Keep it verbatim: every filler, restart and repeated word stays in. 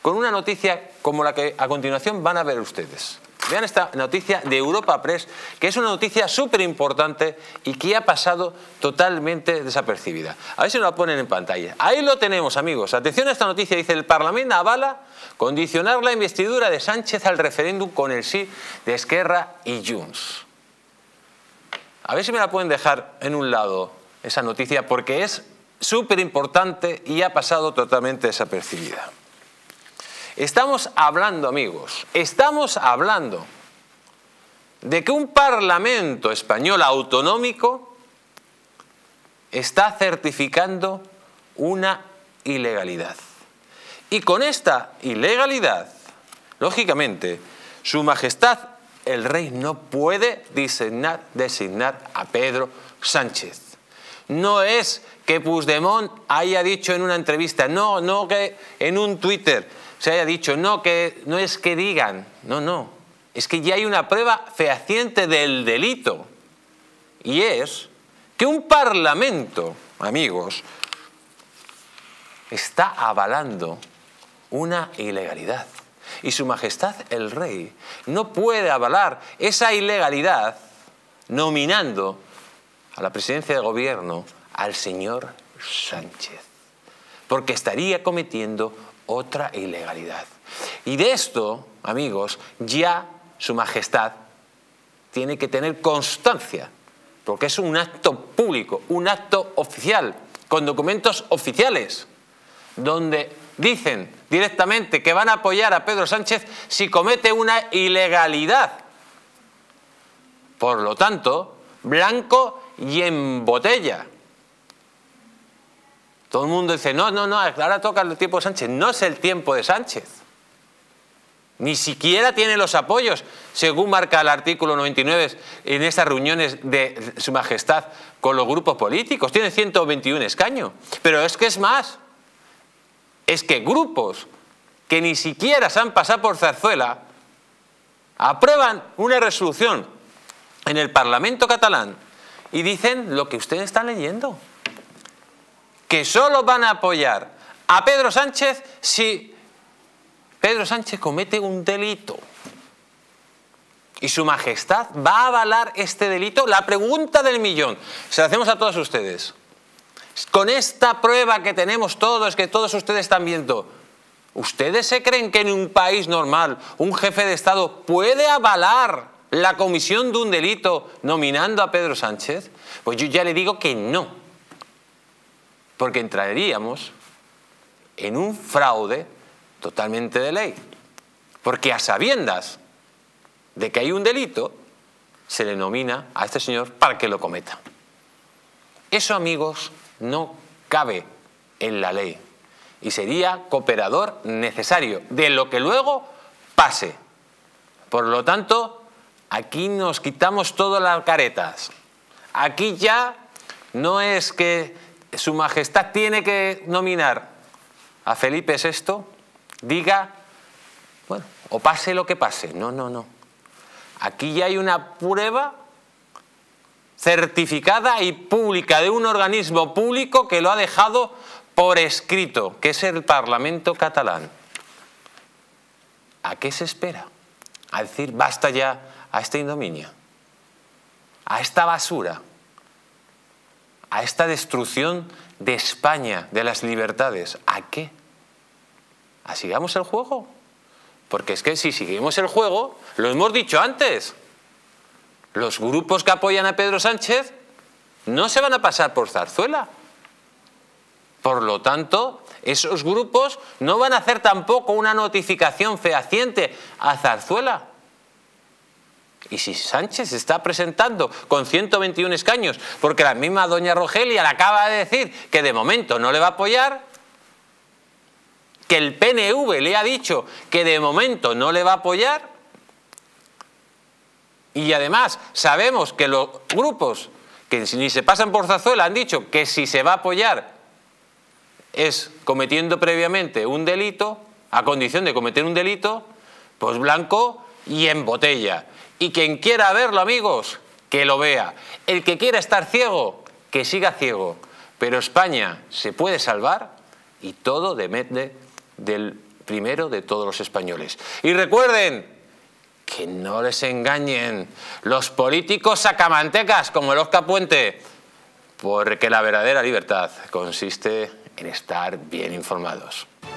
con una noticia como la que a continuación van a ver ustedes. Vean esta noticia de Europa Press, que es una noticia súper importante y que ha pasado totalmente desapercibida. A ver si nos la ponen en pantalla. Ahí lo tenemos, amigos. Atención a esta noticia. Dice: el Parlamento avala condicionar la investidura de Sánchez al referéndum con el sí de Esquerra y Junts. A ver si me la pueden dejar en un lado esa noticia, porque es súper importante y ha pasado totalmente desapercibida. Estamos hablando, amigos, estamos hablando de que un Parlamento español autonómico está certificando una ilegalidad. Y con esta ilegalidad, lógicamente, Su Majestad el Rey no puede designar, designar a Pedro Sánchez. No es que Puigdemont haya dicho en una entrevista, no, no que en un Twitter se haya dicho, no, que no es que digan, no, no, es que ya hay una prueba fehaciente del delito, y es que un Parlamento, amigos, está avalando una ilegalidad, y Su Majestad el Rey no puede avalar esa ilegalidad nominando a la presidencia de gobierno al señor Sánchez, porque estaría cometiendo otra ilegalidad. Y de esto, amigos, ya Su Majestad tiene que tener constancia, porque es un acto público, un acto oficial, con documentos oficiales, donde dicen directamente que van a apoyar a Pedro Sánchez si comete una ilegalidad. Por lo tanto, blanco y en botella. Todo el mundo dice, no, no, no, ahora toca el tiempo de Sánchez. No es el tiempo de Sánchez. Ni siquiera tiene los apoyos, según marca el artículo noventa y nueve en esas reuniones de Su Majestad con los grupos políticos. Tiene ciento veintiuno escaños. Pero es que es más. Es que grupos que ni siquiera se han pasado por Zarzuela aprueban una resolución en el Parlamento catalán y dicen lo que ustedes están leyendo. Que solo van a apoyar a Pedro Sánchez si Pedro Sánchez comete un delito. ¿Y Su Majestad va a avalar este delito? La pregunta del millón. Se la hacemos a todos ustedes. Con esta prueba que tenemos todos, que todos ustedes están viendo, ¿ustedes se creen que en un país normal un jefe de Estado puede avalar la comisión de un delito nominando a Pedro Sánchez? Pues yo ya le digo que no. Porque entraríamos en un fraude totalmente de ley. Porque a sabiendas de que hay un delito, se le nomina a este señor para que lo cometa. Eso, amigos, no cabe en la ley. Y sería cooperador necesario de lo que luego pase. Por lo tanto, aquí nos quitamos todas las caretas. Aquí ya no es que Su Majestad tiene que nominar a Felipe sexto, diga, bueno, o pase lo que pase. No, no, no. Aquí ya hay una prueba certificada y pública de un organismo público que lo ha dejado por escrito, que es el Parlamento catalán. ¿A qué se espera? A decir, basta ya a esta ignominia, a esta basura, a esta destrucción de España, de las libertades. ¿A qué? ¿A sigamos el juego? Porque es que si seguimos el juego, lo hemos dicho antes, los grupos que apoyan a Pedro Sánchez no se van a pasar por Zarzuela. Por lo tanto, esos grupos no van a hacer tampoco una notificación fehaciente a Zarzuela. Y si Sánchez se está presentando con ciento veintiuno escaños, porque la misma doña Rogelia le acaba de decir que de momento no le va a apoyar, que el P N V le ha dicho que de momento no le va a apoyar, y además sabemos que los grupos que ni se pasan por Zarzuela han dicho que si se va a apoyar es cometiendo previamente un delito, a condición de cometer un delito, pues blanco y en botella. Y quien quiera verlo, amigos, que lo vea. El que quiera estar ciego, que siga ciego. Pero España se puede salvar y todo depende del primero de todos los españoles. Y recuerden que no les engañen los políticos sacamantecas como el Oscar Puente, porque la verdadera libertad consiste en estar bien informados.